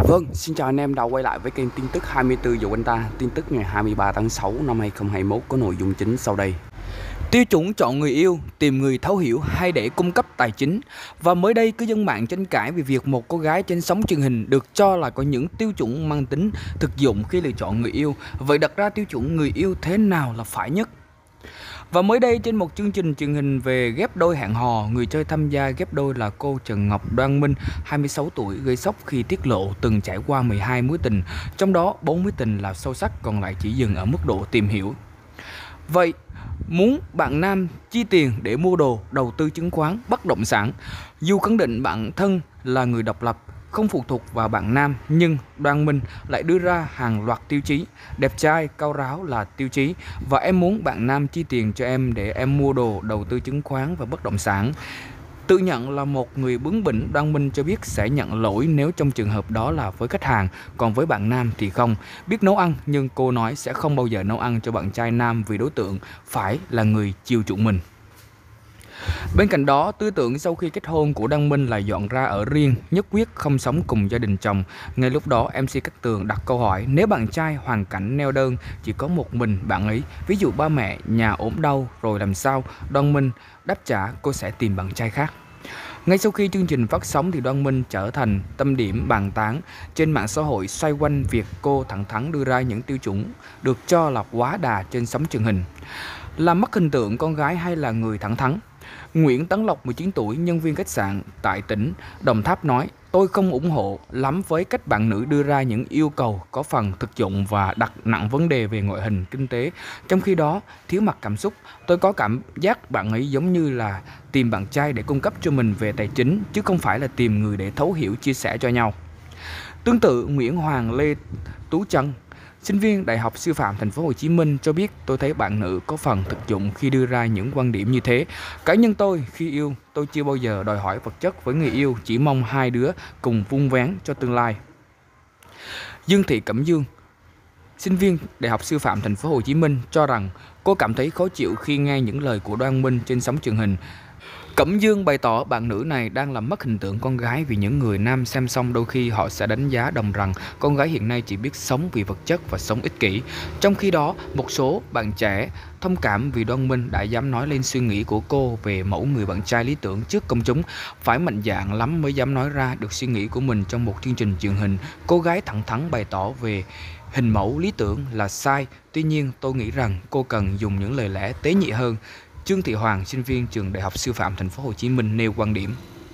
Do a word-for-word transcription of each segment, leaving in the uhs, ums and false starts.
Vâng, xin chào anh em đã quay lại với kênh tin tức hai mươi tư giờ quanh ta. Tin tức ngày hai mươi ba tháng sáu năm hai không hai mốt có nội dung chính sau đây. Tiêu chuẩn chọn người yêu, tìm người thấu hiểu hay để cung cấp tài chính. Và mới đây cư dân mạng tranh cãi về việc một cô gái trên sóng truyền hình được cho là có những tiêu chuẩn mang tính thực dụng khi lựa chọn người yêu. Vậy đặt ra tiêu chuẩn người yêu thế nào là phải nhất? Và mới đây trên một chương trình truyền hình về ghép đôi hẹn hò, người chơi tham gia ghép đôi là cô Trần Ngọc Đoan Minh, hai mươi sáu tuổi, gây sốc khi tiết lộ từng trải qua mười hai mối tình, trong đó bốn mối tình là sâu sắc, còn lại chỉ dừng ở mức độ tìm hiểu. Vậy, muốn bạn nam chi tiền để mua đồ, đầu tư chứng khoán, bất động sản? Dù khẳng định bản thân là người độc lập, không phụ thuộc vào bạn nam, nhưng Đoan Minh lại đưa ra hàng loạt tiêu chí. Đẹp trai, cao ráo là tiêu chí. Và em muốn bạn nam chi tiền cho em để em mua đồ, đầu tư chứng khoán và bất động sản. Tự nhận là một người bướng bỉnh, Đoan Minh cho biết sẽ nhận lỗi nếu trong trường hợp đó là với khách hàng, còn với bạn nam thì không. Biết nấu ăn nhưng cô nói sẽ không bao giờ nấu ăn cho bạn trai nam vì đối tượng phải là người chiều chuộng mình. Bên cạnh đó, tư tưởng sau khi kết hôn của Đoan Minh là dọn ra ở riêng, nhất quyết không sống cùng gia đình chồng. Ngay lúc đó, em xê Cát Tường đặt câu hỏi nếu bạn trai hoàn cảnh neo đơn, chỉ có một mình bạn ấy, ví dụ ba mẹ, nhà ốm đau rồi làm sao? Đoan Minh đáp trả cô sẽ tìm bạn trai khác. Ngay sau khi chương trình phát sóng thì Đoan Minh trở thành tâm điểm bàn tán trên mạng xã hội xoay quanh việc cô thẳng thắn đưa ra những tiêu chuẩn được cho là quá đà trên sóng truyền hình. Làm mất hình tượng con gái hay là người thẳng thắn? Nguyễn Tấn Lộc, mười chín tuổi, nhân viên khách sạn tại tỉnh Đồng Tháp nói: tôi không ủng hộ lắm với cách bạn nữ đưa ra những yêu cầu có phần thực dụng và đặt nặng vấn đề về ngoại hình, kinh tế, trong khi đó thiếu mặt cảm xúc. Tôi có cảm giác bạn ấy giống như là tìm bạn trai để cung cấp cho mình về tài chính, chứ không phải là tìm người để thấu hiểu, chia sẻ cho nhau. Tương tự, Nguyễn Hoàng Lê Tú Trân, sinh viên Đại học Sư phạm Thành phố Hồ Chí Minh cho biết: tôi thấy bạn nữ có phần thực dụng khi đưa ra những quan điểm như thế. Cá nhân tôi khi yêu, tôi chưa bao giờ đòi hỏi vật chất với người yêu, chỉ mong hai đứa cùng vun vén cho tương lai. Dương Thị Cẩm Dương, sinh viên Đại học Sư phạm Thành phố Hồ Chí Minh cho rằng cô cảm thấy khó chịu khi nghe những lời của Đoan Minh trên sóng truyền hình. Cẩm Dương bày tỏ bạn nữ này đang làm mất hình tượng con gái vì những người nam xem xong đôi khi họ sẽ đánh giá đồng rằng con gái hiện nay chỉ biết sống vì vật chất và sống ích kỷ. Trong khi đó, một số bạn trẻ thông cảm vì Đoan Minh đã dám nói lên suy nghĩ của cô về mẫu người bạn trai lý tưởng trước công chúng. Phải mạnh dạn lắm mới dám nói ra được suy nghĩ của mình trong một chương trình truyền hình. Cô gái thẳng thắn bày tỏ về hình mẫu lý tưởng là sai. Tuy nhiên, tôi nghĩ rằng cô cần dùng những lời lẽ tế nhị hơn. Trương Thị Hoàng, sinh viên trường Đại học Sư phạm Thành phố Hồ Chí Minh nêu quan điểm.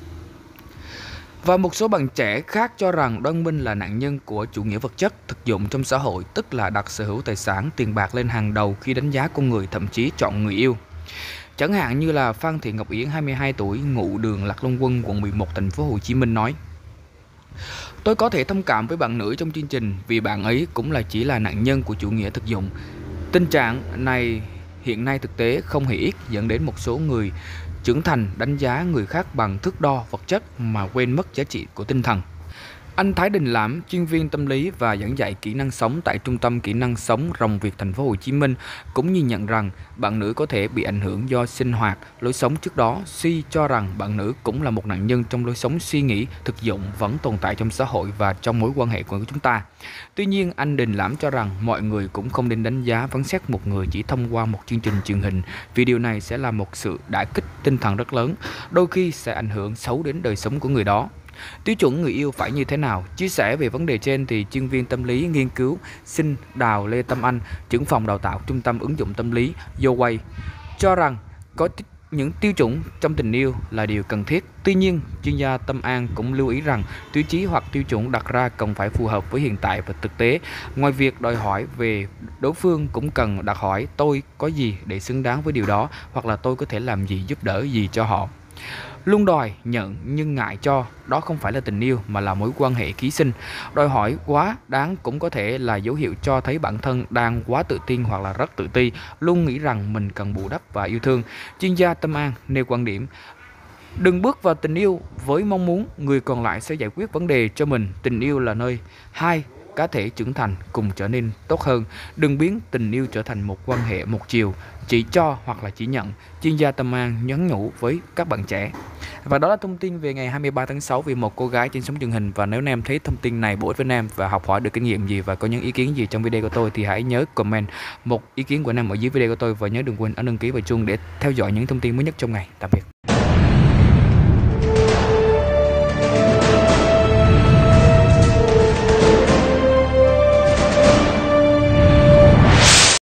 Và một số bạn trẻ khác cho rằng Đoan Minh là nạn nhân của chủ nghĩa vật chất thực dụng trong xã hội, tức là đặt sở hữu tài sản, tiền bạc lên hàng đầu khi đánh giá con người, thậm chí chọn người yêu. Chẳng hạn như là Phan Thị Ngọc Yến, hai mươi hai tuổi, ngụ đường Lạc Long Quân, quận mười một, Thành phố Hồ Chí Minh nói: tôi có thể thông cảm với bạn nữ trong chương trình vì bạn ấy cũng là chỉ là nạn nhân của chủ nghĩa thực dụng. Tình trạng này hiện nay thực tế không hề ít, dẫn đến một số người trưởng thành đánh giá người khác bằng thước đo vật chất mà quên mất giá trị của tinh thần. Anh Thái Đình Lãm, chuyên viên tâm lý và giảng dạy kỹ năng sống tại Trung tâm Kỹ năng sống Rồng Việt Thành phố Hồ Chí Minh cũng nhìn nhận rằng bạn nữ có thể bị ảnh hưởng do sinh hoạt, lối sống trước đó, suy cho rằng bạn nữ cũng là một nạn nhân trong lối sống suy nghĩ thực dụng vẫn tồn tại trong xã hội và trong mối quan hệ của chúng ta. Tuy nhiên, anh Đình Lãm cho rằng mọi người cũng không nên đánh giá phán xét một người chỉ thông qua một chương trình truyền hình, vì điều này sẽ là một sự đả kích tinh thần rất lớn, đôi khi sẽ ảnh hưởng xấu đến đời sống của người đó. Tiêu chuẩn người yêu phải như thế nào? Chia sẻ về vấn đề trên thì chuyên viên tâm lý nghiên cứu sinh Đào Lê Tâm Anh, trưởng phòng đào tạo Trung tâm ứng dụng tâm lý Yoway, cho rằng có những tiêu chuẩn trong tình yêu là điều cần thiết. Tuy nhiên, chuyên gia Tâm An cũng lưu ý rằng tiêu chí hoặc tiêu chuẩn đặt ra cần phải phù hợp với hiện tại và thực tế. Ngoài việc đòi hỏi về đối phương cũng cần đặt hỏi tôi có gì để xứng đáng với điều đó, hoặc là tôi có thể làm gì, giúp đỡ gì cho họ. Luôn đòi nhận nhưng ngại cho, đó không phải là tình yêu mà là mối quan hệ ký sinh. Đòi hỏi quá đáng cũng có thể là dấu hiệu cho thấy bản thân đang quá tự tin hoặc là rất tự ti, luôn nghĩ rằng mình cần bù đắp và yêu thương. Chuyên gia Tâm An nêu quan điểm: đừng bước vào tình yêu với mong muốn người còn lại sẽ giải quyết vấn đề cho mình. Tình yêu là nơi hai cá thể trưởng thành cùng trở nên tốt hơn. Đừng biến tình yêu trở thành một quan hệ một chiều, chỉ cho hoặc là chỉ nhận. Chuyên gia Tâm An nhắn nhủ với các bạn trẻ. Và đó là thông tin về ngày hai mươi ba tháng sáu về một cô gái trên sóng truyền hình. Và nếu anh em thấy thông tin này bổ ích với anh em và học hỏi được kinh nghiệm gì và có những ý kiến gì trong video của tôi thì hãy nhớ comment một ý kiến của anh em ở dưới video của tôi, và nhớ đừng quên ấn đăng ký và chuông để theo dõi những thông tin mới nhất trong ngày. Tạm biệt.